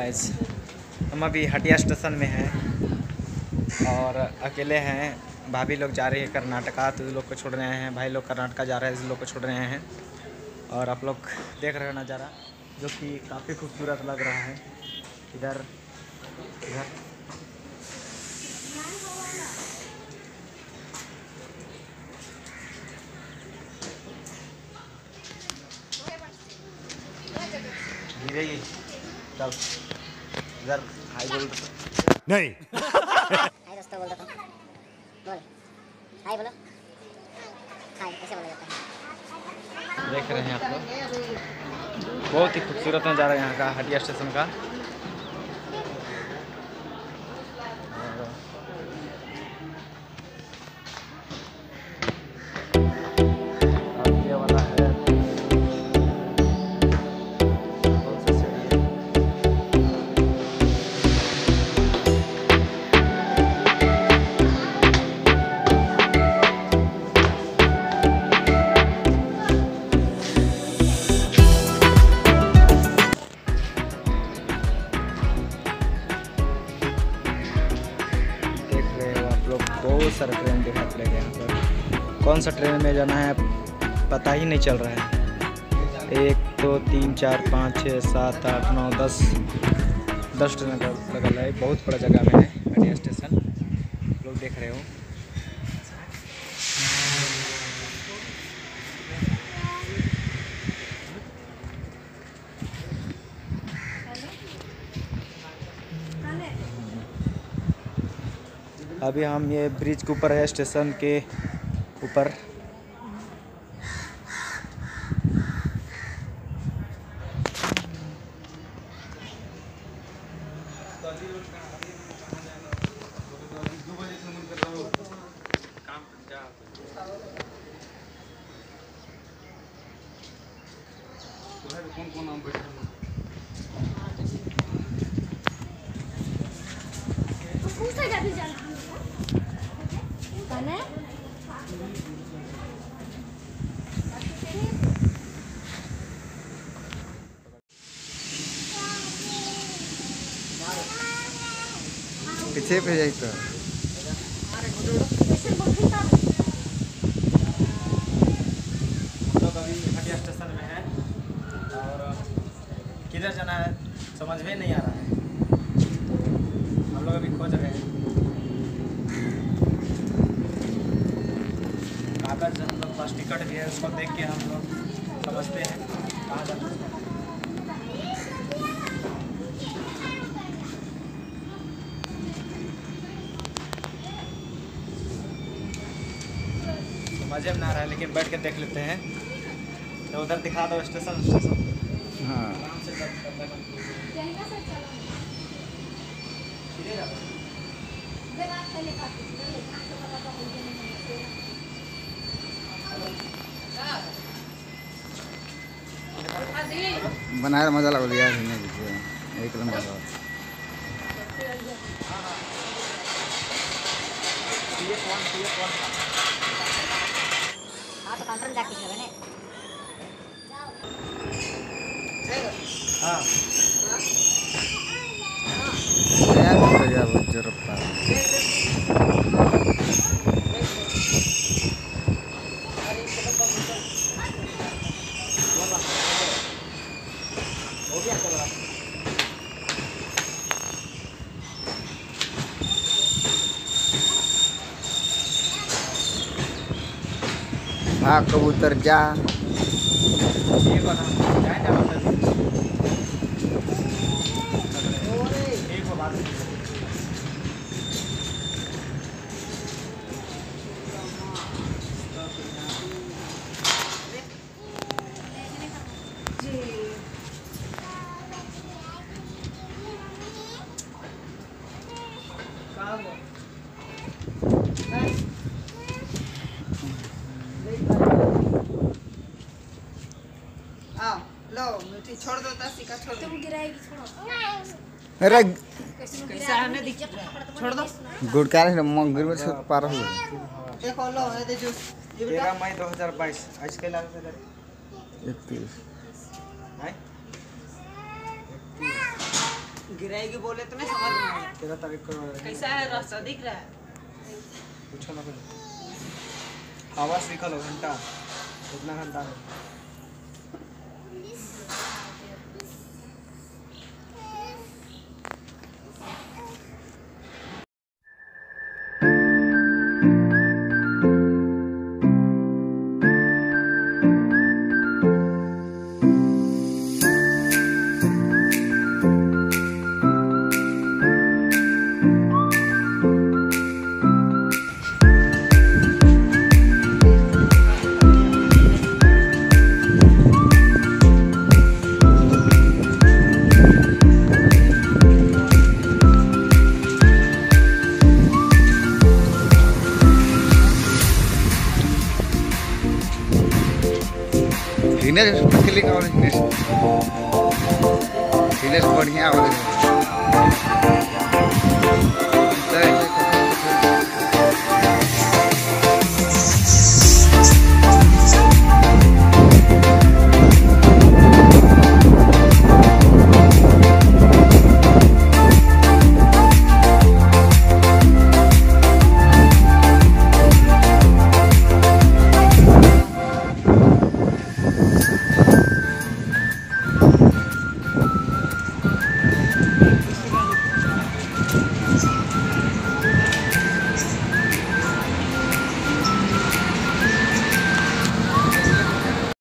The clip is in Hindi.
गाइस, हम अभी हटिया स्टेशन में हैं और अकेले हैं। भाभी लोग जा रही है कर्नाटका, तो लोग को छोड़ रहे हैं। भाई लोग कर्नाटका जा रहे हैं, इस लोग को छोड़ रहे हैं। और आप लोग देख रहे हो नज़ारा जो कि काफ़ी खूबसूरत लग रहा है। इधर इधर गिरेगी। चल इधर हाय बोल नहीं। हाय दोस्तों बोल देता हूँ। बोल हाय बोलो। हाय ऐसे बोला जाता है। देख रहे हैं आप लोग, बहुत ही खूबसूरत नज़ारा यहाँ का हटिया स्टेशन का। ये वाला है बहुत सारा ट्रेन देखा पड़ेगा यहाँ पर। कौन सा ट्रेन में जाना है पता ही नहीं चल रहा है। 1 2 3 4 5 6 7 8 9 10 ट्रेन लगा है। बहुत बड़ा जगह में है हटिया स्टेशन, लोग देख रहे हो। अभी हम ये ब्रिज के ऊपर है, स्टेशन के ऊपर। पीछे पे जाए तो लोग अभी हटिया स्टेशन में हैं और किधर जाना है समझ में नहीं आ रहा है। हम लोग अभी खोज रहे हैं कागज, हम लोग पास टिकट भी है, उसको देख के हम लोग समझते हैं कहाँ जाना है। मजे में ना रहा है, लेकिन बैठ के देख लेते हैं। तो उधर दिखा दो स्टेशन। हाँ। आराम से बनाए मजा लग यार, एक नंबर। हाँ तो काउंटर में जाके पूछ लेंगे। हाँ बहुत जोर रफ्तार हो गया चलो। भाग कबूतर जा। ये बना जाए जा मतलब एक को बात लो मिठी छोड़ दो, सिक्का छोड़ दो। गिराएगी, छोड़ो। अरे कैसा है ना, छोड़ दो। गुड़कार मंदिर में से पार हो देखो लो ये दे जूस। 13 मई 2022 आज के लाख से 31। है गिराएगी बोले तो नहीं समझ में आया। 13 तारीख को कैसा है रास्ता दिख रहा है? पूछो ना कुछ। आवाज निकालो घंटा, कितना घंटा है? दिनेश क्लिक और दिनेश बढ़िया और